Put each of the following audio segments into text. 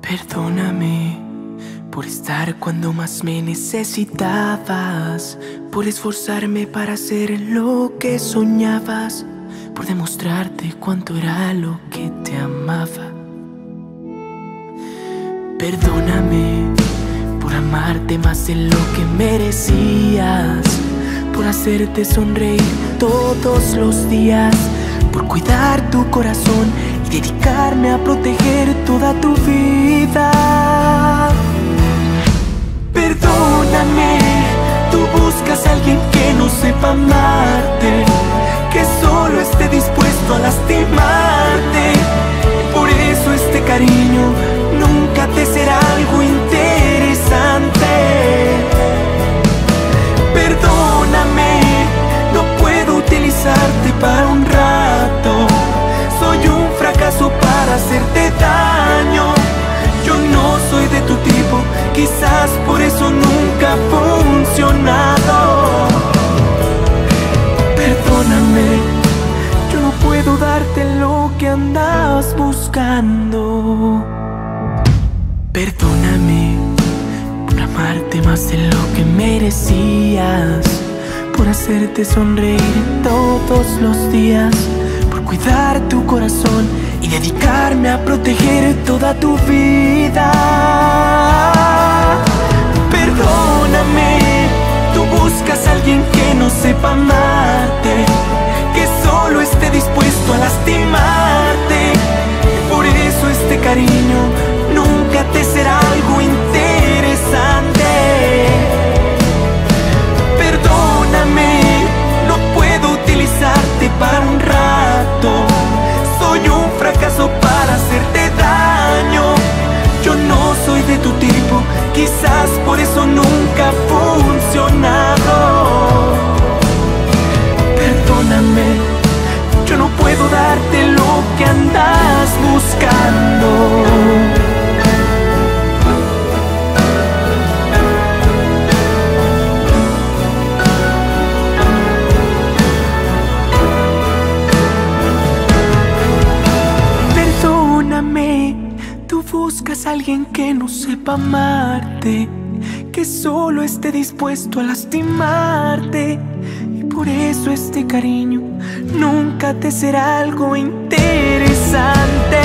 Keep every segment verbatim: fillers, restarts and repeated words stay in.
Perdóname por estar cuando más me necesitabas, por esforzarme para hacer lo que soñabas, por demostrarte cuánto era lo que te amaba. Perdóname por amarte más de lo que merecías, por hacerte sonreír todos los días, por cuidar tu corazón y dedicarme a proteger toda tu vida. Perdóname, tú buscas a alguien que no sepa amarte, que solo esté dispuesto a lastimarte. Por eso este cariño nunca te será algo interesante. Perdóname, no puedo utilizarte para un rato. Soy un fracaso para hacerte daño. Yo no soy de tu tipo, quizás por eso nunca ha funcionado. Perdóname, yo no puedo darte lo que andas buscando. Perdóname por amarte más de lo que merecías, por hacerte sonreír todos los días, por cuidar tu corazón y dedicarme a proteger toda tu vida. Perdóname, tú buscas a alguien que no sepa amarte, que solo esté dispuesto a lastimarte. Por eso este cariño nunca te será algo interesante. Perdóname, no puedo utilizarte para un rato. Soy un fracaso para hacerte daño. Yo no soy de tu tipo, quizás por eso nunca ha funcionado. Perdóname, yo no puedo darte lo que andas buscando. Tú buscas a alguien que no sepa amarte, que solo esté dispuesto a lastimarte. Y por eso este cariño nunca te será algo interesante.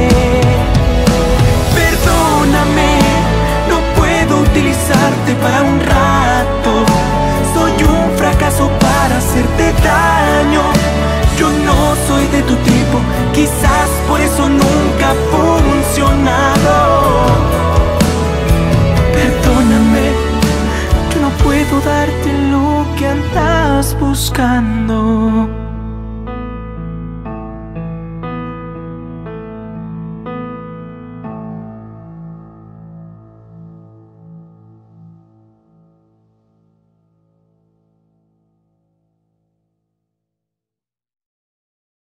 Perdóname, no puedo utilizarte para un rato. Soy un fracaso para hacerte daño. Yo no soy de tu tipo, quizás por eso nunca ha funcionado. Perdóname, yo no puedo darte lo que andas buscando.